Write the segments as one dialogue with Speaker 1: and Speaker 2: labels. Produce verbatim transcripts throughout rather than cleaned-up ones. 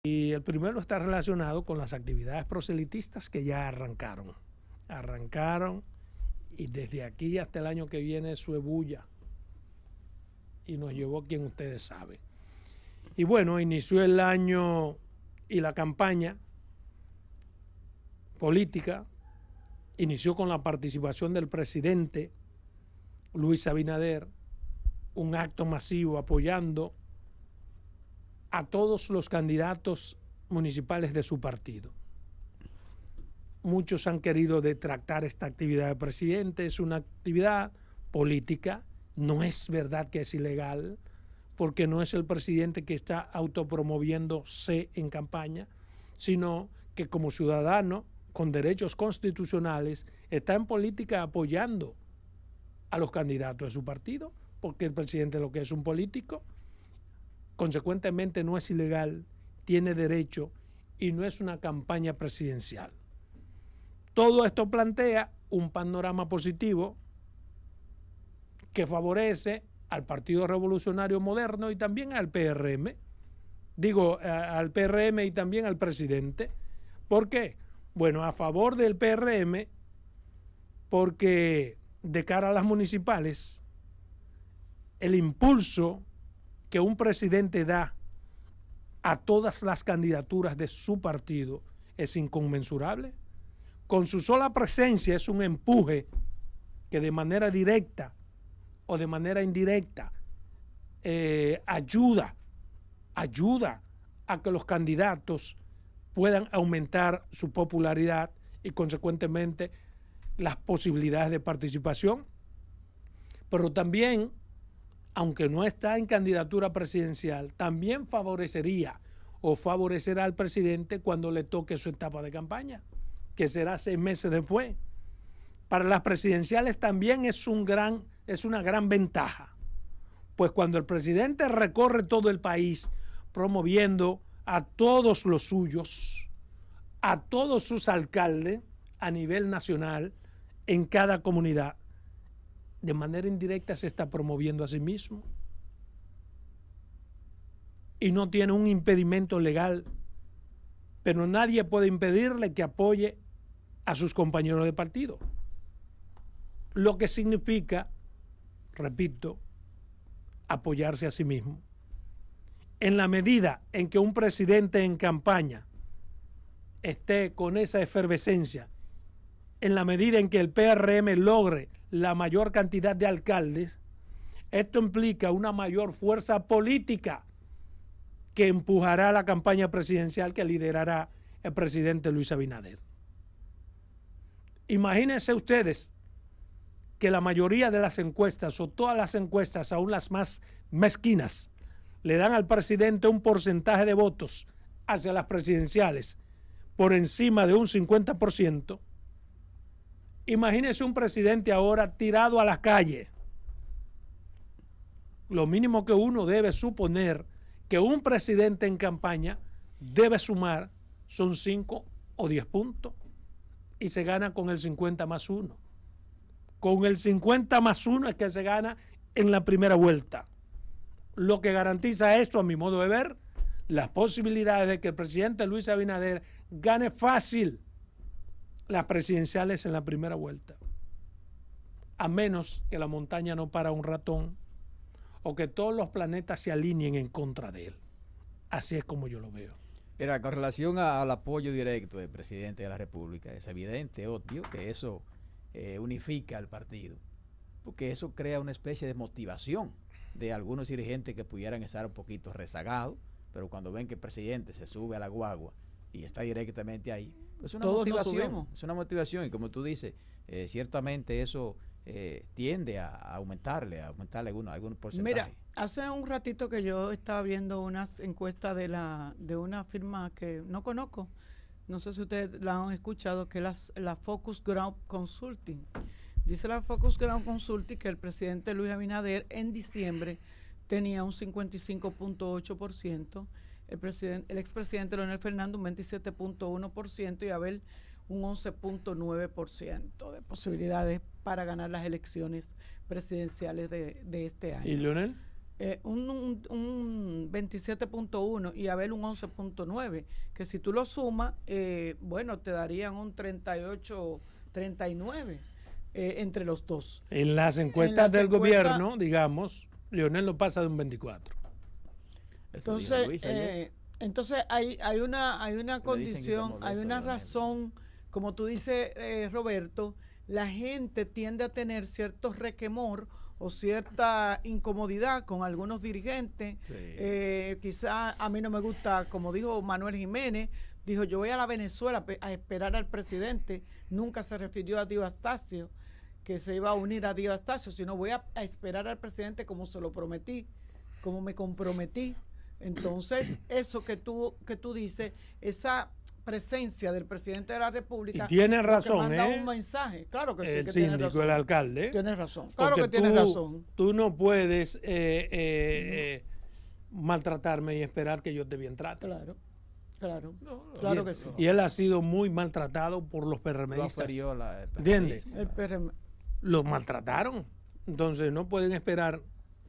Speaker 1: Y el primero está relacionado con las actividades proselitistas que ya arrancaron. Arrancaron y desde aquí hasta el año que viene eso es bulla. Y nos llevó quien ustedes saben. Y bueno, inició el año y la campaña política, inició con la participación del presidente Luis Abinader, un acto masivo apoyando a todos los candidatos municipales de su partido. Muchos han querido detractar esta actividad del presidente, es una actividad política, no es verdad que es ilegal, porque no es el presidente que está autopromoviéndose en campaña, sino que como ciudadano con derechos constitucionales está en política apoyando a los candidatos de su partido, porque el presidente lo que es un político, consecuentemente no es ilegal, tiene derecho y no es una campaña presidencial. Todo esto plantea un panorama positivo que favorece al Partido Revolucionario Moderno y también al P R M, digo, al P R M y también al presidente. ¿Por qué? Bueno, a favor del P R M, porque de cara a las municipales, el impulso que un presidente da a todas las candidaturas de su partido es inconmensurable. Con su sola presencia es un empuje que de manera directa o de manera indirecta eh, ayuda, ayuda a que los candidatos puedan aumentar su popularidad y consecuentemente las posibilidades de participación. Pero también, aunque no está en candidatura presidencial, también favorecería o favorecerá al presidente cuando le toque su etapa de campaña, que será seis meses después. Para las presidenciales también es, un gran, es una gran ventaja, pues cuando el presidente recorre todo el país promoviendo a todos los suyos, a todos sus alcaldes a nivel nacional, en cada comunidad, de manera indirecta se está promoviendo a sí mismo y no tiene un impedimento legal, pero nadie puede impedirle que apoye a sus compañeros de partido, lo que significa, repito, apoyarse a sí mismo. En la medida en que un presidente en campaña esté con esa efervescencia, en la medida en que el P R M logre la mayor cantidad de alcaldes, esto implica una mayor fuerza política que empujará la campaña presidencial que liderará el presidente Luis Abinader. Imagínense ustedes que la mayoría de las encuestas o todas las encuestas, aún las más mezquinas, le dan al presidente un porcentaje de votos hacia las presidenciales por encima de un cincuenta por ciento. Imagínese un presidente ahora tirado a la calle. Lo mínimo que uno debe suponer que un presidente en campaña debe sumar son cinco o diez puntos y se gana con el cincuenta más uno. Con el cincuenta más uno es que se gana en la primera vuelta. Lo que garantiza esto, a mi modo de ver, las posibilidades de que el presidente Luis Abinader gane fácil las presidenciales en la primera vuelta, a menos que la montaña no para un ratón o que todos los planetas se alineen en contra de él. Así es como yo lo veo.
Speaker 2: Mira, con relación a, al apoyo directo del presidente de la República, es evidente, obvio, que eso eh, unifica al partido, porque eso crea una especie de motivación de algunos dirigentes que pudieran estar un poquito rezagados, pero cuando ven que el presidente se sube a la guagua y está directamente ahí, pues es una
Speaker 3: Todos
Speaker 2: motivación, es una motivación y como tú dices, eh, ciertamente eso eh, tiende a, a aumentarle, a aumentarle algunos algún porcentaje.
Speaker 3: Mira, hace un ratito que yo estaba viendo unas encuestas de la de una firma que no conozco, no sé si ustedes la han escuchado, que es la, la Focus Group Consulting. Dice la Focus Group Consulting que el presidente Luis Abinader en diciembre tenía un cincuenta y cinco punto ocho por ciento, el, presidente, el expresidente Leonel Fernández un veintisiete punto uno por ciento y Abel un once punto nueve por ciento de posibilidades para ganar las elecciones presidenciales de, de este año.
Speaker 1: ¿Y Leonel?
Speaker 3: eh, un, un, un veintisiete punto uno y Abel un once punto nueve, que si tú lo sumas, eh, bueno, te darían un treinta y ocho, treinta y nueve eh, entre los dos.
Speaker 1: En las encuestas
Speaker 3: En las
Speaker 1: del
Speaker 3: encuestas-
Speaker 1: gobierno, digamos, Leonel lo pasa de un veinticuatro.
Speaker 2: Eso dijo
Speaker 3: Entonces,
Speaker 2: Luis ayer.
Speaker 3: eh, entonces hay, hay una, hay una
Speaker 2: Le dicen que está
Speaker 3: condición,
Speaker 2: molesto,
Speaker 3: hay una
Speaker 2: Leonel.
Speaker 3: razón, como tú dices, eh, Roberto, la gente tiende a tener cierto requemor o cierta incomodidad con algunos dirigentes.
Speaker 2: Sí.
Speaker 3: Eh, quizá a mí no me gusta, como dijo Manuel Jiménez, dijo, yo voy a la Venezuela pe- a esperar al presidente. Nunca se refirió a Dio Astacio, que se iba a unir a Dio Astacio, sino voy a, a esperar al presidente como se lo prometí, como me comprometí. Entonces, eso que tú, que tú dices, esa presencia del presidente de la República,
Speaker 1: Y tiene
Speaker 3: lo que
Speaker 1: razón,
Speaker 3: manda
Speaker 1: ¿eh?
Speaker 3: un mensaje. Claro que sí,
Speaker 1: El
Speaker 3: que tiene
Speaker 1: síndico,
Speaker 3: razón.
Speaker 1: el alcalde.
Speaker 3: Tienes razón. Claro
Speaker 1: Porque
Speaker 3: que tienes
Speaker 1: tú-
Speaker 3: razón.
Speaker 1: Tú no puedes eh, eh, eh, maltratarme y esperar que yo te bien trate.
Speaker 3: Claro, claro,
Speaker 2: No, no,
Speaker 3: claro
Speaker 1: y,
Speaker 3: que sí.
Speaker 1: y él ha sido muy maltratado por los
Speaker 2: Lo
Speaker 1: PRMistas.
Speaker 2: aferió la- el
Speaker 1: ¿Entiendes?
Speaker 2: PRMismo.
Speaker 3: El P R M.
Speaker 1: Lo maltrataron. Entonces no pueden esperar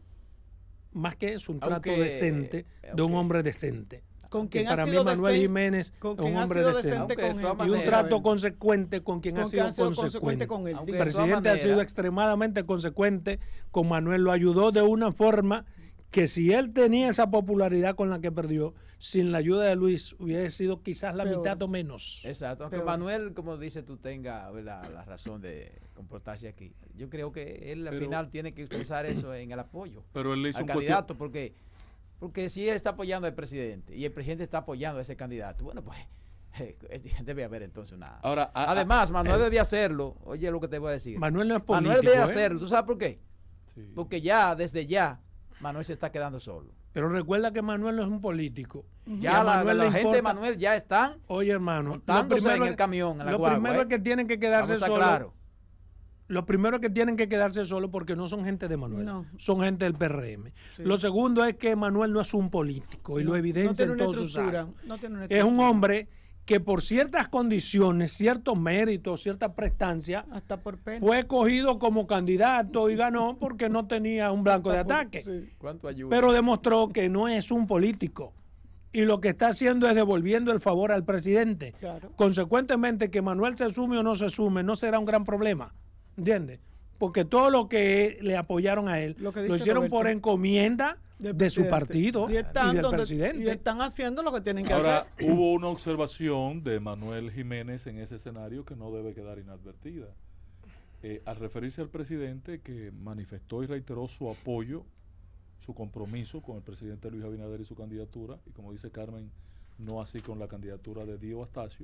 Speaker 1: más que eso, un trato
Speaker 2: Aunque-
Speaker 1: decente de un
Speaker 2: aunque-
Speaker 1: hombre decente.
Speaker 3: Con
Speaker 1: Que
Speaker 3: quien
Speaker 1: para
Speaker 3: ha
Speaker 1: mí
Speaker 3: sido
Speaker 1: Manuel
Speaker 3: decente-
Speaker 1: Jiménez
Speaker 3: con
Speaker 1: es
Speaker 3: quien
Speaker 1: un
Speaker 3: ha
Speaker 1: hombre
Speaker 3: sido
Speaker 1: decente.
Speaker 3: decente
Speaker 2: Aunque de
Speaker 3: con
Speaker 2: todas
Speaker 3: él.
Speaker 1: Y un
Speaker 2: maneras,
Speaker 1: trato
Speaker 3: Abel.
Speaker 1: consecuente con quien
Speaker 3: Con
Speaker 1: ha
Speaker 3: quien
Speaker 1: sido
Speaker 3: ha sido
Speaker 1: consecuente.
Speaker 3: consecuente con él.
Speaker 2: Aunque
Speaker 1: El
Speaker 2: de
Speaker 3: Dígame.
Speaker 2: todas
Speaker 1: presidente ha sido
Speaker 2: maneras-
Speaker 1: extremadamente consecuente con Manuel, lo ayudó de una forma que si él tenía esa popularidad con la que perdió, sin la ayuda de Luis, hubiera sido quizás la
Speaker 3: Peor.
Speaker 1: mitad o menos.
Speaker 2: Exacto, aunque
Speaker 3: Pero-
Speaker 2: Manuel, como dice, tú tenga la, la razón de comportarse aquí. Yo creo que él al
Speaker 4: Pero-
Speaker 2: final tiene que expresar eso en el apoyo
Speaker 4: Pero él le hizo
Speaker 2: al
Speaker 4: un cuestión-
Speaker 2: candidato, porque porque si él está apoyando al presidente y el presidente está apoyando a ese candidato, bueno, pues debe haber entonces una...
Speaker 4: Ahora, a- a-
Speaker 2: Además, Manuel debía hacerlo. Oye, lo que te voy a decir.
Speaker 1: Manuel no es político.
Speaker 2: Manuel debe
Speaker 1: ¿eh?
Speaker 2: hacerlo. ¿Tú sabes por qué?
Speaker 4: sí.
Speaker 2: Porque ya, desde ya, Manuel se está quedando solo.
Speaker 1: Pero recuerda que Manuel no es un político. Y
Speaker 2: Ya
Speaker 1: a
Speaker 2: la,
Speaker 1: Manuel
Speaker 2: la
Speaker 1: le
Speaker 2: gente de
Speaker 1: importa-
Speaker 2: Manuel ya están
Speaker 1: Oye, hermano, lo
Speaker 2: montándose
Speaker 1: primero,
Speaker 2: en el camión, en la
Speaker 1: lo
Speaker 2: guagua,
Speaker 1: primero
Speaker 2: ¿eh?
Speaker 1: es que tienen que
Speaker 2: Vamos
Speaker 1: quedarse
Speaker 2: a estar
Speaker 1: solos.
Speaker 2: claro.
Speaker 1: Lo primero es que tienen que quedarse solos porque no son gente de Manuel,
Speaker 3: No.
Speaker 1: son gente del P R M.
Speaker 3: Sí.
Speaker 1: Lo segundo es que Manuel no es un político y
Speaker 3: No,
Speaker 1: lo
Speaker 3: no
Speaker 1: evidencia
Speaker 3: tiene
Speaker 1: en
Speaker 3: una
Speaker 1: todos sus
Speaker 3: estructura.
Speaker 1: actos.
Speaker 3: No tiene una
Speaker 1: Es un
Speaker 3: estructura.
Speaker 1: hombre que por ciertas condiciones, ciertos méritos, cierta prestancia,
Speaker 3: Hasta por pena.
Speaker 1: fue escogido como candidato y ganó porque no tenía un blanco de
Speaker 3: Hasta por-
Speaker 1: ataque.
Speaker 3: sí.
Speaker 2: ¿Cuánto ayuda?
Speaker 1: Pero demostró que no es un político. Y lo que está haciendo es devolviendo el favor al presidente.
Speaker 3: Claro.
Speaker 1: Consecuentemente, que Manuel se sume o no se sume no será un gran problema. ¿Entiendes? Porque todo lo que le apoyaron a él
Speaker 3: Lo
Speaker 1: lo,
Speaker 3: que dice
Speaker 1: hicieron
Speaker 3: Roberto.
Speaker 1: por encomienda
Speaker 3: Del
Speaker 1: de su
Speaker 3: presidente.
Speaker 1: partido
Speaker 3: y,
Speaker 1: y,
Speaker 3: están
Speaker 1: del
Speaker 3: donde-
Speaker 1: presidente.
Speaker 3: y están haciendo lo que tienen que
Speaker 4: Ahora,
Speaker 3: hacer.
Speaker 4: hubo una observación de Manuel Jiménez en ese escenario que no debe quedar inadvertida. Eh, al referirse al presidente, que manifestó y reiteró su apoyo, su compromiso con el presidente Luis Abinader y su candidatura, y como dice Carmen, no así con la candidatura de Dio Astacio,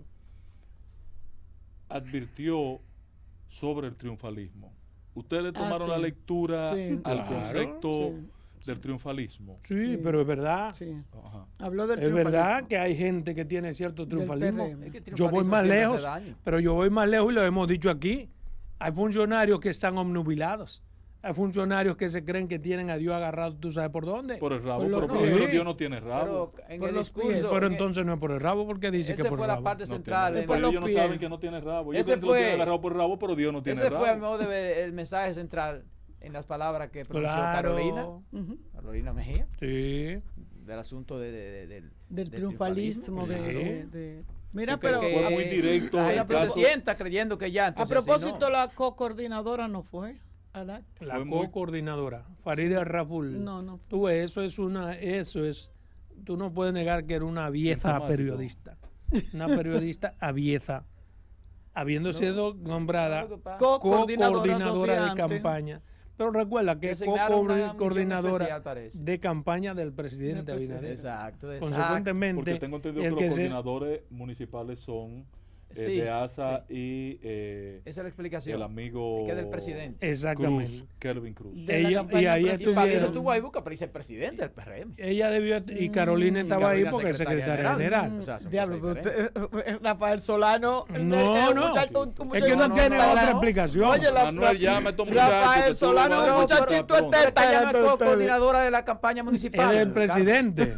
Speaker 4: advirtió sobre el triunfalismo. ¿Ustedes
Speaker 3: Ah,
Speaker 4: tomaron la
Speaker 3: sí.
Speaker 4: lectura
Speaker 3: Sí,
Speaker 4: al
Speaker 1: claro.
Speaker 4: respecto
Speaker 3: Sí,
Speaker 4: del triunfalismo?
Speaker 1: Sí,
Speaker 3: Sí.
Speaker 1: pero es verdad.
Speaker 3: Sí.
Speaker 4: Ajá.
Speaker 3: Habló del
Speaker 1: Es verdad
Speaker 3: triunfalismo.
Speaker 1: que hay gente que tiene cierto
Speaker 3: Del
Speaker 1: triunfalismo.
Speaker 3: P R M.
Speaker 2: Es que el
Speaker 1: Yo voy
Speaker 2: triunfalismo
Speaker 1: más
Speaker 2: siempre hace
Speaker 1: lejos,
Speaker 2: daño.
Speaker 1: pero yo voy más lejos y lo hemos dicho aquí. Hay funcionarios que están obnubilados. Hay funcionarios que se creen que tienen a Dios agarrado, ¿tú sabes por dónde?
Speaker 4: Por el rabo,
Speaker 3: Por los
Speaker 4: pero,
Speaker 1: pies.
Speaker 4: pero Dios no tiene rabo.
Speaker 2: Pero en
Speaker 3: Por
Speaker 2: el
Speaker 3: los
Speaker 2: discurso...
Speaker 3: pies.
Speaker 1: Pero
Speaker 2: en el-
Speaker 1: entonces no es por el rabo, porque dice
Speaker 2: ese
Speaker 1: que por
Speaker 2: fue
Speaker 1: el
Speaker 2: la
Speaker 1: rabo.
Speaker 2: parte
Speaker 4: No tiene
Speaker 2: central.
Speaker 4: rabo.
Speaker 2: en-
Speaker 3: por
Speaker 4: Pero
Speaker 3: los
Speaker 4: ellos no
Speaker 3: pies.
Speaker 4: saben que no tiene rabo. Ellos
Speaker 2: Ese
Speaker 4: creen que lo tiene
Speaker 2: fue-
Speaker 4: agarrado por el rabo, pero Dios no tiene
Speaker 2: Ese
Speaker 4: rabo.
Speaker 2: fue, a mi modo de ver, el mensaje central en las palabras que pronunció
Speaker 1: Claro.
Speaker 2: Carolina,
Speaker 3: Ujú.
Speaker 2: Carolina Mejía,
Speaker 1: Sí.
Speaker 2: del asunto de, de- de- del,
Speaker 3: Del triunfalismo. De,
Speaker 1: Claro.
Speaker 3: de- de- Mira,
Speaker 4: Sí, que
Speaker 3: pero
Speaker 4: fue muy directo
Speaker 2: La
Speaker 4: el
Speaker 2: gente
Speaker 4: caso.
Speaker 2: se sienta creyendo que ya.
Speaker 3: a
Speaker 2: entonces, así
Speaker 3: propósito,
Speaker 2: no.
Speaker 3: la co-coordinadora no fue al acto.
Speaker 1: La
Speaker 4: Fue muy-
Speaker 1: co-coordinadora, Farida Raful.
Speaker 3: No, no fue.
Speaker 1: Tú ves, eso es una, eso es, tú no puedes negar que era una vieja
Speaker 4: Sintomático.
Speaker 1: periodista. Una periodista avieza, habiendo
Speaker 2: No.
Speaker 1: sido nombrada
Speaker 2: Lo que pasa-
Speaker 3: Co-coordinadora dos
Speaker 1: co-coordinadora
Speaker 3: días
Speaker 1: de
Speaker 3: antes.
Speaker 1: campaña. Pero recuerda que es
Speaker 2: Designaron una misión
Speaker 1: co-coordinadora
Speaker 2: especial, parece.
Speaker 1: de campaña del presidente
Speaker 3: Del presidente.
Speaker 1: Abinader.
Speaker 2: Exacto, exacto.
Speaker 1: Consecuentemente,
Speaker 4: Porque tengo entendido
Speaker 1: el
Speaker 4: que los
Speaker 1: que se-
Speaker 4: coordinadores municipales son eh,
Speaker 2: Sí,
Speaker 4: de A S A y eh,
Speaker 2: Esa es la explicación.
Speaker 4: el amigo
Speaker 2: que es del presidente.
Speaker 1: exactamente.
Speaker 4: Cruz, Kelvin Cruz.
Speaker 3: De la
Speaker 1: Ella-
Speaker 3: campaña
Speaker 1: y ahí
Speaker 2: Y para eso
Speaker 1: estuvieron.
Speaker 2: estuvo ahí, busca, pero dice el presidente del P R M.
Speaker 1: Ella debió, y Carolina
Speaker 3: Mm,
Speaker 1: estaba ahí
Speaker 2: Carolina
Speaker 1: porque es
Speaker 2: secretaria
Speaker 1: secretaria general.
Speaker 2: general. O sea, son
Speaker 3: Diablo,
Speaker 2: cosas
Speaker 3: pero usted- eh, Rafael Solano. el-
Speaker 1: No,
Speaker 3: el
Speaker 1: no.
Speaker 3: muchacho- un- un
Speaker 1: Es que
Speaker 3: muchacho-
Speaker 1: no,
Speaker 2: no,
Speaker 1: tiene
Speaker 2: no,
Speaker 1: otra
Speaker 2: no.
Speaker 1: explicación.
Speaker 3: Oye, la-
Speaker 4: Manuel, llama a estos muchachos,
Speaker 3: Rafael
Speaker 4: que tú
Speaker 3: Solano
Speaker 4: vas
Speaker 3: es
Speaker 4: a
Speaker 3: un
Speaker 4: estar
Speaker 3: muchachito
Speaker 4: pronto.
Speaker 3: enteta.
Speaker 2: Esta ya no
Speaker 3: delante
Speaker 2: es
Speaker 3: de ustedes.
Speaker 2: coordinadora de la campaña
Speaker 1: Él
Speaker 2: municipal.
Speaker 1: es el presidente.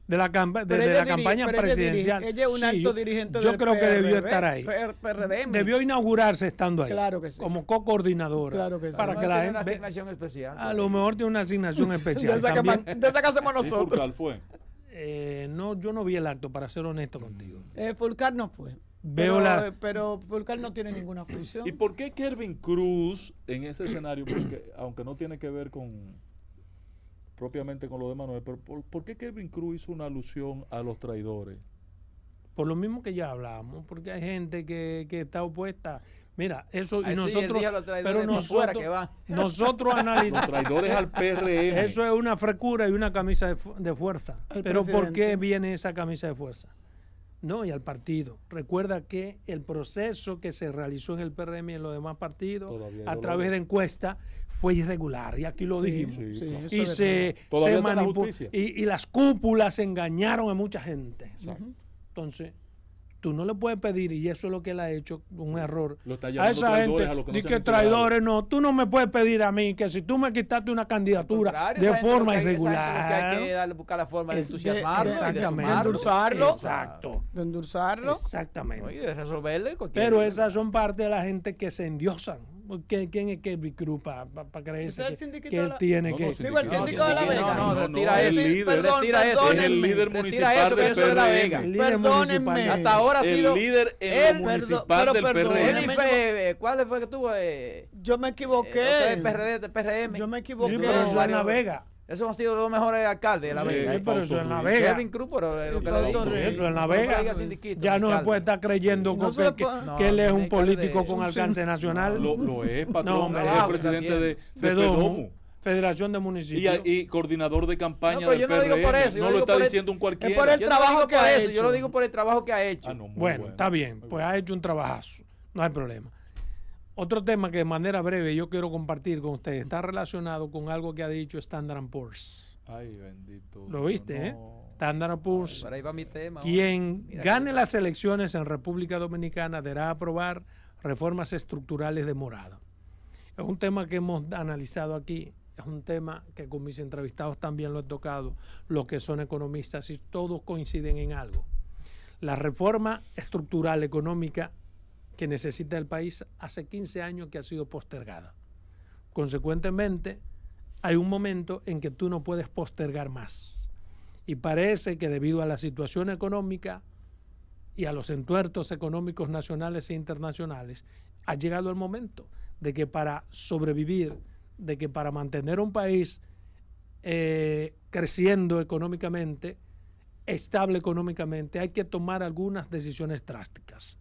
Speaker 1: de la, campa de,
Speaker 3: Pero
Speaker 1: de
Speaker 3: ella
Speaker 1: la
Speaker 3: dirige-
Speaker 1: campaña
Speaker 3: pero ella
Speaker 1: presidencial.
Speaker 3: dirige- ella es un
Speaker 1: Sí,
Speaker 3: alto
Speaker 1: yo-
Speaker 3: dirigente
Speaker 1: yo
Speaker 3: del
Speaker 1: creo que
Speaker 3: P R D,
Speaker 1: debió estar ahí.
Speaker 3: P R D.
Speaker 1: Debió inaugurarse estando ahí.
Speaker 3: Claro que sí.
Speaker 1: Como co-coordinadora.
Speaker 3: Claro que sí.
Speaker 1: Para
Speaker 2: No,
Speaker 1: que la
Speaker 2: tiene una
Speaker 1: gente-
Speaker 2: asignación especial.
Speaker 1: a lo mejor tiene una asignación
Speaker 3: De
Speaker 1: especial.
Speaker 3: esa, que,
Speaker 1: También,
Speaker 3: man- de esa que hacemos
Speaker 4: ¿Y
Speaker 3: nosotros.
Speaker 4: Furcal fue?
Speaker 1: eh, no, yo no vi el acto, para ser honesto contigo.
Speaker 3: Eh, Fulcar no fue.
Speaker 1: Veo
Speaker 3: pero,
Speaker 1: la-
Speaker 3: pero Fulcar no tiene ninguna función.
Speaker 4: ¿Y por qué Kelvin Cruz en ese escenario, porque, aunque no tiene que ver con propiamente con lo de Manuel, pero por, ¿por qué Kelvin Cruz hizo una alusión a los traidores?
Speaker 1: Por lo mismo que ya hablamos, porque hay gente que, que está opuesta. Mira, eso
Speaker 2: Ay,
Speaker 1: y
Speaker 2: sí,
Speaker 1: nosotros,
Speaker 2: él dijo a los traidores
Speaker 1: pero
Speaker 2: por fuera
Speaker 1: nosotros,
Speaker 2: que van.
Speaker 1: nosotros
Speaker 4: Los
Speaker 1: analizamos.
Speaker 4: traidores al P R M.
Speaker 1: Eso es una frecura y una camisa de, fu- de fuerza.
Speaker 3: Al
Speaker 1: Pero ¿por
Speaker 3: presidente.
Speaker 1: qué viene esa camisa de fuerza? No, y al partido. Recuerda que el proceso que se realizó en el P R M y en los demás partidos
Speaker 4: Todavía
Speaker 1: a
Speaker 4: yo
Speaker 1: través
Speaker 4: lo-
Speaker 1: de encuesta fue irregular, y aquí lo
Speaker 3: Sí,
Speaker 1: dijimos.
Speaker 4: Sí,
Speaker 3: sí,
Speaker 4: claro.
Speaker 3: eso
Speaker 1: Y
Speaker 3: es
Speaker 1: se,
Speaker 3: verdad.
Speaker 4: Todavía
Speaker 1: se
Speaker 4: está en la
Speaker 1: manipu-
Speaker 4: justicia.
Speaker 1: y, y las cúpulas engañaron a mucha gente.
Speaker 4: Exacto.
Speaker 1: Entonces, tú no le puedes pedir, y eso es lo que él ha hecho, un error.
Speaker 4: Lo está
Speaker 1: A
Speaker 4: llamando
Speaker 1: esa
Speaker 4: traidores
Speaker 1: gente,
Speaker 4: a los que no
Speaker 1: di
Speaker 4: se
Speaker 1: que
Speaker 4: han enterado.
Speaker 1: traidores, no, tú no me puedes pedir a mí que si tú me quitaste una candidatura
Speaker 2: Contrario,
Speaker 1: de
Speaker 2: esa gente lo
Speaker 1: forma
Speaker 2: que hay- esa gente
Speaker 1: irregular.
Speaker 2: lo que hay que darle, buscar la forma de
Speaker 1: Es de-
Speaker 2: entusiasmarlo, y de
Speaker 1: exactamente.
Speaker 2: sumarlo.
Speaker 3: De endulzarlo.
Speaker 1: Exacto.
Speaker 3: De endulzarlo.
Speaker 1: Exactamente.
Speaker 2: Oye, de resolverle cualquier.
Speaker 1: Pero esas son parte de la gente que se endiosan. ¿Quién, quién es Kelvin Cruz para creerse
Speaker 3: Ese es el
Speaker 1: que,
Speaker 3: sindicato
Speaker 1: que
Speaker 3: de
Speaker 1: él
Speaker 3: la-
Speaker 1: tiene
Speaker 4: No,
Speaker 1: que...
Speaker 4: no,
Speaker 3: Digo, el
Speaker 4: No,
Speaker 3: síndico de la
Speaker 4: no,
Speaker 3: Vega.
Speaker 2: No, no,
Speaker 4: no,
Speaker 2: retira
Speaker 4: no,
Speaker 2: eso.
Speaker 4: el líder,
Speaker 3: Perdón,
Speaker 2: retira eso.
Speaker 3: perdónenme.
Speaker 4: es el líder
Speaker 2: Retira
Speaker 4: municipal
Speaker 2: eso, que
Speaker 4: del
Speaker 2: yo soy de la
Speaker 4: P R
Speaker 2: Vega.
Speaker 4: M.
Speaker 1: El líder
Speaker 3: Perdónenme.
Speaker 1: municipal.
Speaker 2: Hasta ahora ha sido.
Speaker 4: El líder en
Speaker 2: él-
Speaker 4: lo
Speaker 3: Perdón,
Speaker 4: municipal
Speaker 3: pero
Speaker 4: del P R M.
Speaker 3: perdóneme.
Speaker 2: Él y fue, eh, ¿cuál fue que tuvo? Eh,
Speaker 3: Yo me
Speaker 2: eh,
Speaker 3: equivoqué.
Speaker 2: usted, P R D, de P R M.
Speaker 3: Yo me
Speaker 1: Sí,
Speaker 3: equivoqué.
Speaker 1: pero eso es en La
Speaker 2: varios-
Speaker 1: Vega.
Speaker 2: Esos han sido los mejores alcaldes de la
Speaker 4: Sí,
Speaker 2: Vega.
Speaker 1: Sí,
Speaker 2: ¿eh?
Speaker 1: pero eso es en La
Speaker 4: Fausto
Speaker 1: Vega.
Speaker 2: Kevin Cruz, pero eh, lo que
Speaker 3: Y
Speaker 2: le
Speaker 3: Fausto
Speaker 2: digo.
Speaker 3: Rey.
Speaker 1: Eso en La
Speaker 2: No me
Speaker 1: Vega.
Speaker 2: diga sindiquito,
Speaker 1: Ya no se
Speaker 2: alcalde.
Speaker 1: puede estar creyendo
Speaker 3: No
Speaker 1: con
Speaker 3: se le
Speaker 1: que,
Speaker 3: puede-
Speaker 1: que
Speaker 2: No,
Speaker 1: él es un
Speaker 2: alcalde
Speaker 1: político
Speaker 2: de-
Speaker 1: con
Speaker 3: un
Speaker 1: alcance
Speaker 3: sin-
Speaker 1: nacional.
Speaker 4: Lo, lo es, patrón.
Speaker 1: No, hombre,
Speaker 4: es
Speaker 2: trabajo
Speaker 4: el
Speaker 2: que está
Speaker 4: presidente de, de
Speaker 1: Fedomu,
Speaker 4: FEDOMU.
Speaker 1: Federación de
Speaker 4: Y,
Speaker 1: Municipios.
Speaker 4: y coordinador de campaña
Speaker 2: No, pero
Speaker 4: del
Speaker 2: yo no lo
Speaker 4: P R M.
Speaker 2: digo por eso, yo
Speaker 4: no
Speaker 2: lo
Speaker 4: lo
Speaker 2: digo
Speaker 4: está
Speaker 2: por el-
Speaker 4: diciendo un cualquiera.
Speaker 3: es por el
Speaker 2: Yo no lo
Speaker 3: trabajo
Speaker 2: digo
Speaker 3: que
Speaker 2: por
Speaker 3: ha
Speaker 2: eso, yo lo
Speaker 3: hecho.
Speaker 2: digo por el trabajo que ha hecho.
Speaker 4: Ah, no, muy
Speaker 1: Bueno,
Speaker 4: bueno.
Speaker 1: está bien,
Speaker 4: Muy
Speaker 1: pues
Speaker 4: bueno.
Speaker 1: ha hecho un trabajazo, no hay problema. Otro tema que de manera breve yo quiero compartir con ustedes está relacionado con algo que ha dicho Standard and Poor's.
Speaker 4: Ay, bendito.
Speaker 1: Lo viste, ¿eh?
Speaker 4: No.
Speaker 1: Standard and Poor's,
Speaker 2: Por ahí va mi tema.
Speaker 1: quien
Speaker 2: Mira
Speaker 1: gane
Speaker 2: que-
Speaker 1: las elecciones en República Dominicana deberá aprobar reformas estructurales de morada. Es un tema que hemos analizado aquí, es un tema que con mis entrevistados también lo he tocado, los que son economistas, y todos coinciden en algo. La reforma estructural económica que necesita el país hace quince años que ha sido postergada. Consecuentemente, hay un momento en que tú no puedes postergar más. Y parece que debido a la situación económica y a los entuertos económicos nacionales e internacionales, ha llegado el momento de que para sobrevivir, de que para mantener un país eh, creciendo económicamente, estable económicamente, hay que tomar algunas decisiones drásticas.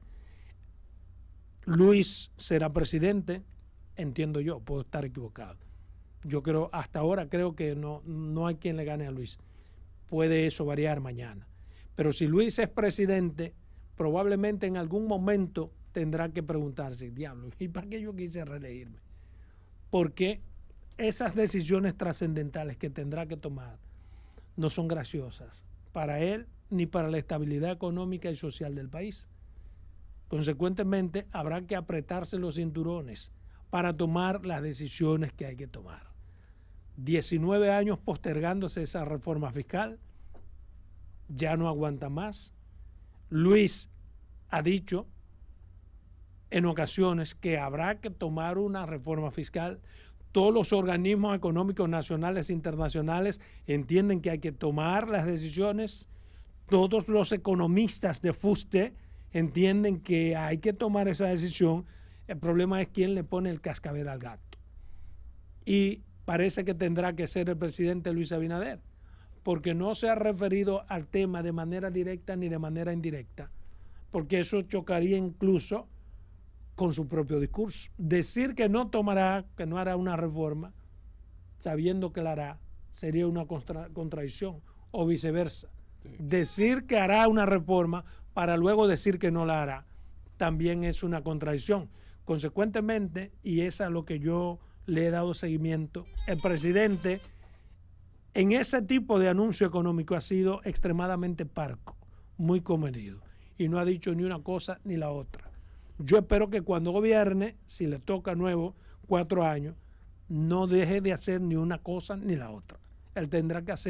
Speaker 1: Luis será presidente, entiendo yo, puedo estar equivocado. Yo creo, hasta ahora creo que no, no hay quien le gane a Luis. Puede eso variar mañana. Pero si Luis es presidente, probablemente en algún momento tendrá que preguntarse, diablo, ¿y para qué yo quise reelegirme? Porque esas decisiones trascendentales que tendrá que tomar no son graciosas para él ni para la estabilidad económica y social del país. Consecuentemente, habrá que apretarse los cinturones para tomar las decisiones que hay que tomar. diecinueve años postergándose esa reforma fiscal, ya no aguanta más. Luis ha dicho en ocasiones que habrá que tomar una reforma fiscal. Todos los organismos económicos nacionales e internacionales entienden que hay que tomar las decisiones. Todos los economistas de fuste entienden que hay que tomar esa decisión. El problema es quién le pone el cascabel al gato. Y parece que tendrá que ser el presidente Luis Abinader, porque no se ha referido al tema de manera directa ni de manera indirecta, porque eso chocaría incluso con su propio discurso. Decir que no tomará, que no hará una reforma, sabiendo que la hará, sería una contra, contradicción, o viceversa. Sí. Decir que hará una reforma para luego decir que no la hará, también es una contradicción. Consecuentemente, y es a lo que yo le he dado seguimiento, el presidente en ese tipo de anuncio económico ha sido extremadamente parco, muy comedido, y no ha dicho ni una cosa ni la otra. Yo espero que cuando gobierne, si le toca nuevo, cuatro años, no deje de hacer ni una cosa ni la otra. Él tendrá que hacer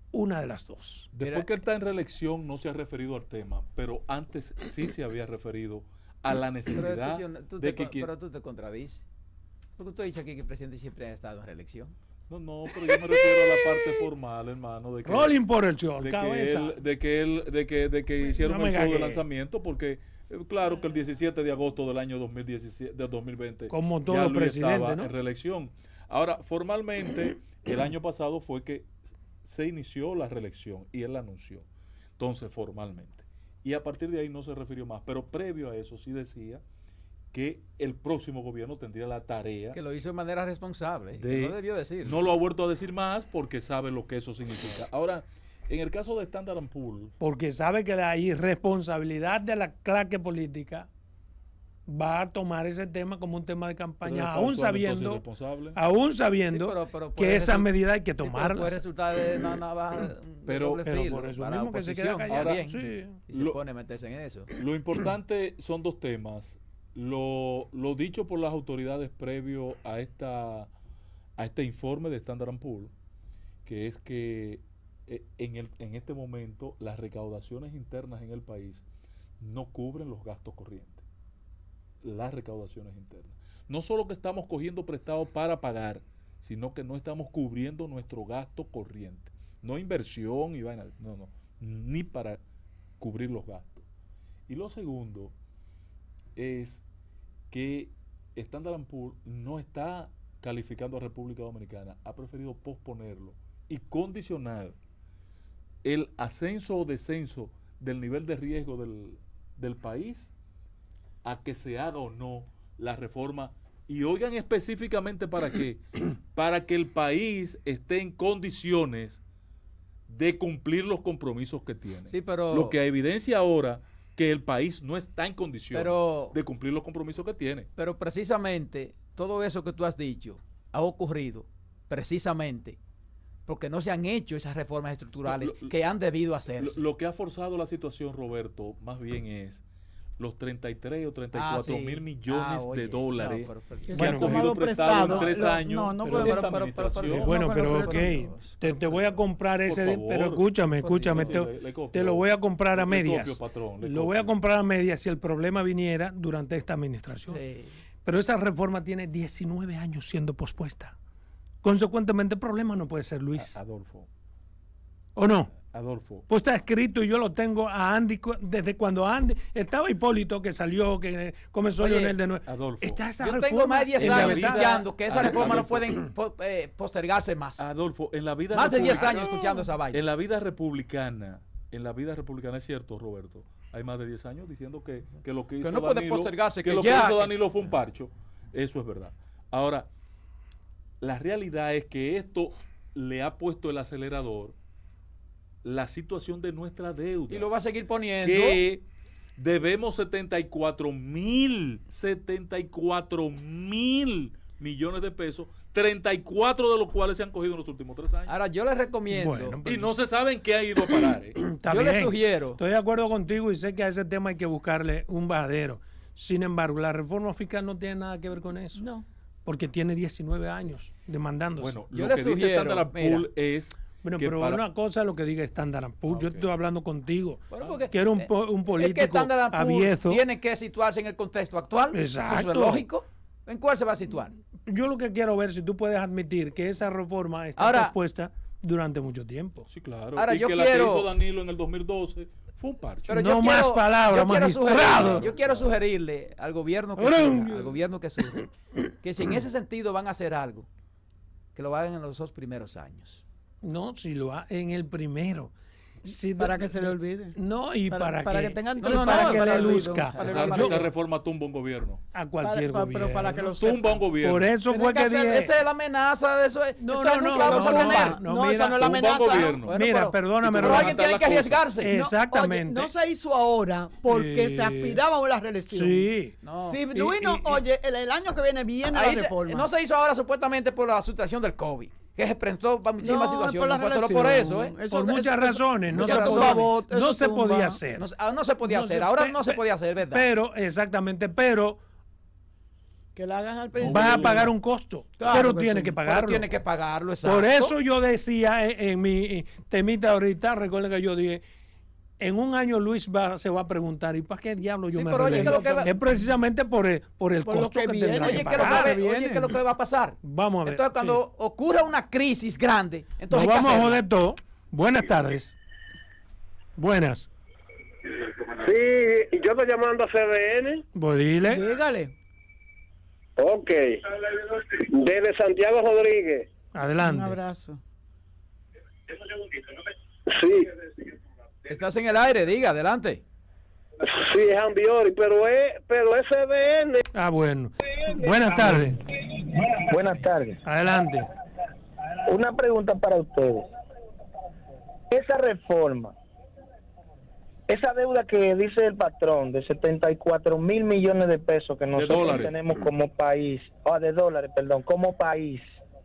Speaker 1: una de las dos.
Speaker 4: Después
Speaker 2: Mira,
Speaker 4: que él está en reelección no se ha referido al tema, pero antes sí se había referido a la necesidad
Speaker 2: pero tú, tú
Speaker 4: de
Speaker 2: te,
Speaker 4: que...
Speaker 2: pero tú te contradices. Porque tú has dicho aquí que el presidente siempre ha estado en reelección.
Speaker 4: No, no, pero yo me refiero a la parte formal, hermano, de que,
Speaker 1: Rolling por el show,
Speaker 4: de que
Speaker 1: cabeza.
Speaker 4: él, de que él, de que, de que hicieron
Speaker 1: no me
Speaker 4: el show de
Speaker 1: gagué.
Speaker 4: lanzamiento, porque eh, claro que el diecisiete de agosto del año dos mil diecisiete, de dos mil veinte,
Speaker 1: Como todos
Speaker 4: ya
Speaker 1: los
Speaker 4: Luis
Speaker 1: presidentes,
Speaker 4: estaba
Speaker 1: ¿no?
Speaker 4: en reelección. Ahora, formalmente, el año pasado fue que se inició la reelección y él la anunció. Entonces, formalmente. Y a partir de ahí no se refirió más, pero previo a eso sí decía que el próximo gobierno tendría la tarea.
Speaker 2: Que lo hizo de manera responsable.
Speaker 4: De-
Speaker 2: que no debió decir.
Speaker 4: No lo ha vuelto a decir más porque sabe lo que eso significa. Ahora, en el caso de Standard and Poor's,
Speaker 1: Porque sabe que la irresponsabilidad de la claque política va a tomar ese tema como un tema de campaña,
Speaker 4: pero
Speaker 1: aún
Speaker 4: actualmente es
Speaker 1: sabiendo,
Speaker 4: irresponsable.
Speaker 1: aún
Speaker 2: Sí,
Speaker 1: sabiendo
Speaker 2: pero- pero
Speaker 1: que
Speaker 2: puede
Speaker 1: esas
Speaker 2: resu-
Speaker 1: medidas hay que
Speaker 2: Sí, pero
Speaker 1: tomarlas.
Speaker 2: puede resultar de una navaja de
Speaker 4: Pero-
Speaker 2: doble
Speaker 1: Pero
Speaker 2: filo
Speaker 1: por eso
Speaker 2: para la
Speaker 1: mismo que se queda
Speaker 2: oposición
Speaker 1: callado.
Speaker 2: también,
Speaker 1: Sí.
Speaker 2: y se
Speaker 4: Lo-
Speaker 2: pone a meterse en eso.
Speaker 4: Lo importante son dos temas. Lo, lo dicho por las autoridades previo a esta a este informe de Standard and Poor's, que es que eh, en, el, en este momento las recaudaciones internas en el país no cubren los gastos corrientes. Las recaudaciones internas. No solo que estamos cogiendo prestado para pagar, sino que no estamos cubriendo nuestro gasto corriente. No inversión y vaina, no, no, ni para cubrir los gastos. Y lo segundo es que Standard and Poor's no está calificando a República Dominicana, ha preferido posponerlo y condicionar el ascenso o descenso del nivel de riesgo del, del país a que se haga o no la reforma. Y oigan específicamente para qué, para que el país esté en condiciones de cumplir los compromisos que tiene.
Speaker 2: Sí, pero,
Speaker 4: Lo que evidencia ahora que el país no está en condiciones
Speaker 2: pero,
Speaker 4: de cumplir los compromisos que tiene.
Speaker 2: pero precisamente todo eso que tú has dicho ha ocurrido precisamente porque no se han hecho esas reformas estructurales
Speaker 4: Lo- lo-
Speaker 2: que han debido
Speaker 4: Lo,
Speaker 2: hacerse.
Speaker 4: lo que ha forzado la situación, Roberto, más bien es los treinta y tres o treinta y
Speaker 2: Ah,
Speaker 4: cuatro
Speaker 2: sí.
Speaker 4: mil millones
Speaker 2: Ah, oye,
Speaker 4: de dólares
Speaker 2: no, pero- pero-
Speaker 3: Que
Speaker 4: que
Speaker 3: se
Speaker 4: han
Speaker 3: han
Speaker 4: cogido
Speaker 3: tomado
Speaker 4: prestado en
Speaker 3: prestado.
Speaker 4: tres
Speaker 3: Lo-
Speaker 4: años
Speaker 3: no, no
Speaker 4: de
Speaker 3: podemos-
Speaker 4: esta
Speaker 2: pero- pero- pero-
Speaker 4: administración.
Speaker 2: pero-
Speaker 1: Bueno,
Speaker 3: No,
Speaker 1: pero
Speaker 3: pero-
Speaker 1: ok,
Speaker 2: pero-
Speaker 1: te, te voy a comprar
Speaker 4: Por
Speaker 1: ese,
Speaker 4: favor.
Speaker 1: pero escúchame, escúchame,
Speaker 4: Sí,
Speaker 1: te,
Speaker 4: sí, le- le copio.
Speaker 1: te lo voy a comprar a
Speaker 4: Le copio,
Speaker 1: medias.
Speaker 4: patrón, le
Speaker 1: Lo voy a
Speaker 4: copio.
Speaker 1: comprar a medias si el problema viniera durante esta administración.
Speaker 2: Sí.
Speaker 1: Pero esa reforma tiene diecinueve años siendo pospuesta. Consecuentemente, el problema no puede ser Luis.
Speaker 4: A- Adolfo,
Speaker 1: ¿O no?
Speaker 4: Adolfo,
Speaker 1: Pues está escrito y yo lo tengo a Andy cu- desde cuando Andy estaba Hipólito que salió, que comenzó
Speaker 2: Oye,
Speaker 1: Leonel de nuevo.
Speaker 4: Adolfo.
Speaker 1: Está esa
Speaker 2: Yo
Speaker 1: reforma
Speaker 2: tengo más de diez
Speaker 1: en la
Speaker 2: años
Speaker 1: vida-
Speaker 2: escuchando que esa
Speaker 4: Ah,
Speaker 2: reforma no
Speaker 4: Adolfo.
Speaker 2: pueden po- eh, postergarse más.
Speaker 4: Adolfo, en la vida
Speaker 2: Más de diez
Speaker 4: republicana-
Speaker 2: años escuchando esa vaina.
Speaker 4: En la vida republicana, en la vida republicana es cierto, Roberto, hay más de diez años diciendo que, que lo que hizo
Speaker 2: no puede
Speaker 4: Danilo,
Speaker 2: postergarse,
Speaker 4: que,
Speaker 2: que
Speaker 4: lo
Speaker 2: ya-
Speaker 4: que hizo Danilo fue un parcho. Eso es verdad. Ahora, la realidad es que esto le ha puesto el acelerador la situación de nuestra deuda.
Speaker 2: Y lo va a seguir poniendo.
Speaker 4: Que debemos setenta y cuatro mil, setenta y cuatro mil millones de pesos, treinta y cuatro de los cuales se han cogido en los últimos tres años.
Speaker 2: Ahora yo les recomiendo,
Speaker 1: Bueno,
Speaker 4: Y no se sabe en qué ha ido a parar. ¿eh?
Speaker 1: Está
Speaker 2: yo les
Speaker 1: bien.
Speaker 2: sugiero,
Speaker 1: Estoy de acuerdo contigo y sé que a ese tema hay que buscarle un bajadero. Sin embargo, la reforma fiscal no tiene nada que ver con eso.
Speaker 3: No.
Speaker 1: Porque tiene diecinueve años demandándose.
Speaker 4: Bueno,
Speaker 2: Yo
Speaker 4: lo
Speaker 2: le
Speaker 4: que dice
Speaker 2: sugiero,
Speaker 4: Standard and
Speaker 2: mira.
Speaker 4: Poor's es
Speaker 1: Bueno,
Speaker 4: que
Speaker 1: pero
Speaker 4: para-
Speaker 1: una cosa es lo que diga Standard and Poor's.
Speaker 4: Ah,
Speaker 1: Yo
Speaker 4: ok.
Speaker 1: estoy hablando contigo.
Speaker 2: bueno, porque,
Speaker 1: que era un,
Speaker 2: eh,
Speaker 1: po- un
Speaker 2: es
Speaker 1: político
Speaker 2: que Standard and Poor's
Speaker 1: abierto.
Speaker 2: tiene que situarse en el contexto actual.
Speaker 1: Exacto.
Speaker 2: Eso es lógico. ¿En cuál se va a situar?
Speaker 1: Yo lo que quiero ver si tú puedes admitir que esa reforma está
Speaker 2: Ahora-
Speaker 1: pospuesta durante mucho tiempo.
Speaker 4: Sí, claro.
Speaker 2: Ahora,
Speaker 4: y
Speaker 2: yo
Speaker 4: que la
Speaker 2: quiero-
Speaker 4: que hizo Danilo en el dos mil doce fue un parche.
Speaker 2: Pero
Speaker 1: No
Speaker 2: yo
Speaker 1: más
Speaker 2: quiero-
Speaker 1: palabras,
Speaker 2: yo quiero
Speaker 1: magistrado.
Speaker 2: sugerirle- Yo quiero sugerirle al gobierno que
Speaker 1: Orange.
Speaker 2: surja, al gobierno que surja, que si en ese sentido van a hacer algo, que lo hagan en los dos primeros años.
Speaker 1: No, si lo ha en el primero. Si
Speaker 3: Para
Speaker 1: de-
Speaker 3: que se le olvide.
Speaker 1: No, y para,
Speaker 3: Para- para
Speaker 1: que,
Speaker 3: que tengan
Speaker 2: No,
Speaker 3: tres
Speaker 2: no, no,
Speaker 1: para
Speaker 3: años
Speaker 1: que
Speaker 3: para
Speaker 1: le
Speaker 3: el olvido.
Speaker 1: luzca.
Speaker 3: Para
Speaker 4: esa,
Speaker 3: el
Speaker 1: Yo-
Speaker 4: esa reforma tumba un gobierno.
Speaker 1: a cualquier
Speaker 3: para-
Speaker 1: gobierno.
Speaker 3: pero para que lo
Speaker 4: Tumba un gobierno.
Speaker 1: Por eso
Speaker 3: Tiene
Speaker 1: fue
Speaker 3: que
Speaker 1: que
Speaker 3: hacer
Speaker 1: dije...
Speaker 2: Esa es la amenaza de eso.
Speaker 1: No,
Speaker 2: Entonces
Speaker 1: no,
Speaker 2: nunca
Speaker 1: no,
Speaker 2: vamos
Speaker 1: no,
Speaker 2: a
Speaker 1: no,
Speaker 2: tener.
Speaker 1: no,
Speaker 3: No,
Speaker 1: mira,
Speaker 3: esa no es la
Speaker 4: tumba un
Speaker 3: amenaza.
Speaker 4: gobierno.
Speaker 2: Bueno,
Speaker 1: Mira,
Speaker 2: pero-
Speaker 1: perdóname,
Speaker 2: pero
Speaker 1: Roberto.
Speaker 2: alguien tiene que
Speaker 4: Las cosas.
Speaker 2: arriesgarse.
Speaker 3: No,
Speaker 1: Exactamente.
Speaker 3: oye, no se hizo ahora porque
Speaker 1: Sí.
Speaker 3: se aspiraba a la reelección.
Speaker 1: Sí.
Speaker 2: No.
Speaker 3: Si
Speaker 1: Y-
Speaker 3: Luis no,
Speaker 1: y- y-
Speaker 3: oye, el, el año que viene viene
Speaker 2: Ahí
Speaker 3: la
Speaker 2: se-
Speaker 3: reforma.
Speaker 2: no se hizo ahora supuestamente por la situación del COVID, que se presentó para muchísimas
Speaker 3: No, es
Speaker 2: situaciones.
Speaker 3: por la
Speaker 2: No fue solo por
Speaker 3: reelección.
Speaker 2: eso, ¿eh?
Speaker 3: Eso-
Speaker 1: Por muchas
Speaker 3: eso-
Speaker 1: razones. No
Speaker 2: muchas
Speaker 1: se
Speaker 2: razones.
Speaker 1: podía,
Speaker 3: Voto,
Speaker 1: no
Speaker 3: eso
Speaker 1: se
Speaker 3: tumba.
Speaker 1: podía hacer.
Speaker 2: No, se- ah, no se podía
Speaker 1: No
Speaker 2: hacer,
Speaker 1: se-
Speaker 2: ahora
Speaker 1: pe-
Speaker 2: no se
Speaker 1: pe-
Speaker 2: podía hacer, ¿verdad?
Speaker 1: Pero, exactamente, pero
Speaker 3: Que la hagan al principio.
Speaker 1: Va a pagar un costo,
Speaker 3: Claro
Speaker 1: pero
Speaker 3: que
Speaker 1: tiene
Speaker 3: sí.
Speaker 1: que
Speaker 2: Pero
Speaker 1: pagarlo.
Speaker 2: tiene que pagarlo, exacto.
Speaker 1: Por eso yo decía en, en mi temita ahorita, recuerden que yo dije, en un año Luis va, se va a preguntar, ¿y para qué diablo yo
Speaker 2: Sí,
Speaker 1: me
Speaker 2: pero oye,
Speaker 1: relevo?
Speaker 2: ¿qué es lo que va-
Speaker 1: Es precisamente por el, por el
Speaker 3: Por lo
Speaker 1: costo
Speaker 3: que
Speaker 1: que,
Speaker 3: viene.
Speaker 1: tendrá
Speaker 2: Oye,
Speaker 1: que
Speaker 2: ¿qué es lo que
Speaker 1: pagar.
Speaker 2: va-
Speaker 3: viene.
Speaker 2: oye, ¿qué es lo que va a pasar?
Speaker 1: Vamos a ver.
Speaker 2: Entonces, cuando
Speaker 1: sí.
Speaker 2: ocurra una crisis grande, entonces
Speaker 1: Nos
Speaker 2: hay que
Speaker 1: vamos a
Speaker 2: hacerla.
Speaker 1: joder todo. Buenas tardes. Buenas.
Speaker 5: Sí, yo estoy llamando a C D N.
Speaker 1: Pues dile.
Speaker 3: Dígale.
Speaker 5: Ok. Desde Santiago Rodríguez.
Speaker 3: Un
Speaker 1: Adelante.
Speaker 3: abrazo.
Speaker 5: Sí,
Speaker 2: Estás en el aire, diga, adelante.
Speaker 5: sí, es Ambiori, pero es, pero es C D N.
Speaker 1: Ah, bueno. Buenas tardes.
Speaker 6: Buenas tardes.
Speaker 1: Adelante.
Speaker 6: Una pregunta para ustedes. Esa reforma, esa deuda que dice el patrón de setenta y cuatro mil millones de pesos que nosotros
Speaker 4: dólares.
Speaker 6: tenemos como país, o de dólares, perdón, como país,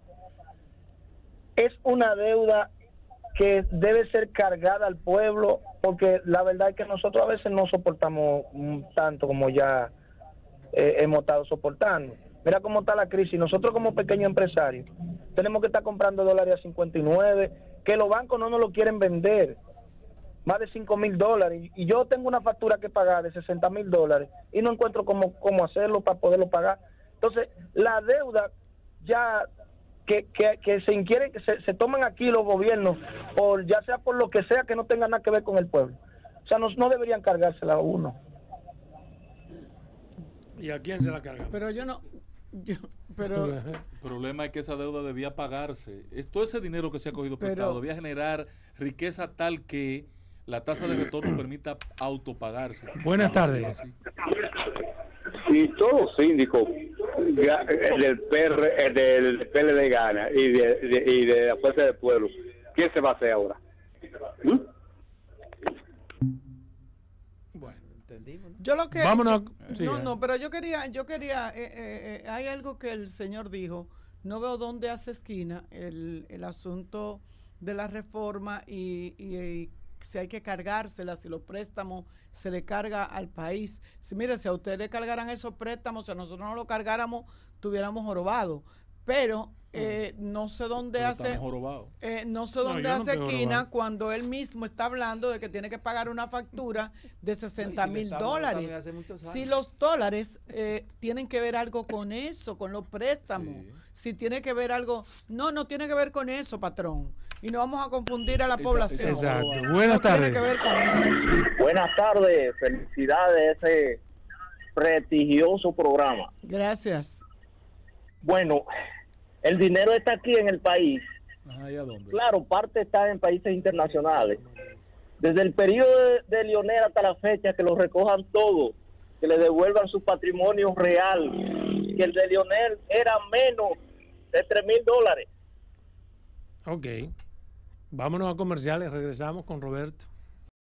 Speaker 6: es una deuda que debe ser cargada al pueblo, porque la verdad es que nosotros a veces no soportamos mm, tanto como ya eh, hemos estado soportando. Mira cómo está la crisis. Nosotros como pequeños empresarios tenemos que estar comprando dólares a cincuenta y nueve, que los bancos no nos lo quieren vender, más de cinco mil dólares. Y yo tengo una factura que pagar de sesenta mil dólares y no encuentro cómo, cómo hacerlo para poderlo pagar. Entonces, la deuda ya que, que, que se inquieren, que se, se toman aquí los gobiernos, por ya sea por lo que sea que no tenga nada que ver con el pueblo. O sea, no, no deberían cargársela a uno.
Speaker 1: ¿Y a quién se la carga?
Speaker 3: Pero yo no. Yo, pero.
Speaker 4: El problema es que esa deuda debía pagarse. Es, todo ese dinero que se ha cogido
Speaker 3: Pero-
Speaker 4: prestado debía generar riqueza tal que la tasa de retorno permita autopagarse.
Speaker 1: Buenas
Speaker 4: Vamos a
Speaker 1: tardes.
Speaker 4: hacerlo así.
Speaker 5: Si todos los síndicos ga- eh, del P R, eh, del P L D gana y de, de- y de la Fuerza del Pueblo, ¿qué se va a hacer ahora? ¿Mm?
Speaker 1: Bueno.
Speaker 2: ¿Entendimos? ¿no?
Speaker 3: Yo lo que.
Speaker 1: Vámonos. Sí,
Speaker 3: no,
Speaker 1: eh.
Speaker 3: no, pero yo quería, yo quería, eh, eh, eh, hay algo que el señor dijo, no veo dónde hace esquina el, el asunto de la reforma y, y, y si hay que cargársela, si los préstamos se le carga al país. Si mire, si a ustedes le cargaran esos préstamos, si a nosotros no lo cargáramos, tuviéramos jorobado. Pero eh, no sé dónde
Speaker 4: Pero
Speaker 3: hace...
Speaker 4: estamos jorobados.
Speaker 3: Eh, no sé
Speaker 1: No,
Speaker 3: dónde
Speaker 1: yo no
Speaker 3: hace
Speaker 1: estoy
Speaker 3: esquina
Speaker 1: jorobado.
Speaker 3: cuando él mismo está hablando de que tiene que pagar una factura de sesenta
Speaker 2: No, y si
Speaker 3: mil
Speaker 2: lo estamos
Speaker 3: dólares.
Speaker 2: también hace muchos
Speaker 3: Si
Speaker 2: años.
Speaker 3: los dólares eh, tienen que ver algo con eso, con los préstamos.
Speaker 4: Sí.
Speaker 3: Si tiene que ver algo... No, no tiene que ver con eso, patrón. Y no vamos a confundir a la
Speaker 4: Está-
Speaker 3: población.
Speaker 1: Exacto.
Speaker 3: No
Speaker 1: Buenas
Speaker 3: tiene
Speaker 1: tardes.
Speaker 3: que ver con eso.
Speaker 7: Buenas tardes, felicidades a ese prestigioso programa.
Speaker 3: Gracias.
Speaker 7: Bueno, el dinero está aquí en el país.
Speaker 4: Ajá, ¿y a dónde?
Speaker 7: Claro, parte está en países internacionales. Desde el periodo de, de Lionel hasta la fecha, que lo recojan todo, que le devuelvan su patrimonio real, que el de Lionel era menos de tres mil dólares.
Speaker 1: Ok. Vámonos a comerciales. Regresamos con Roberto.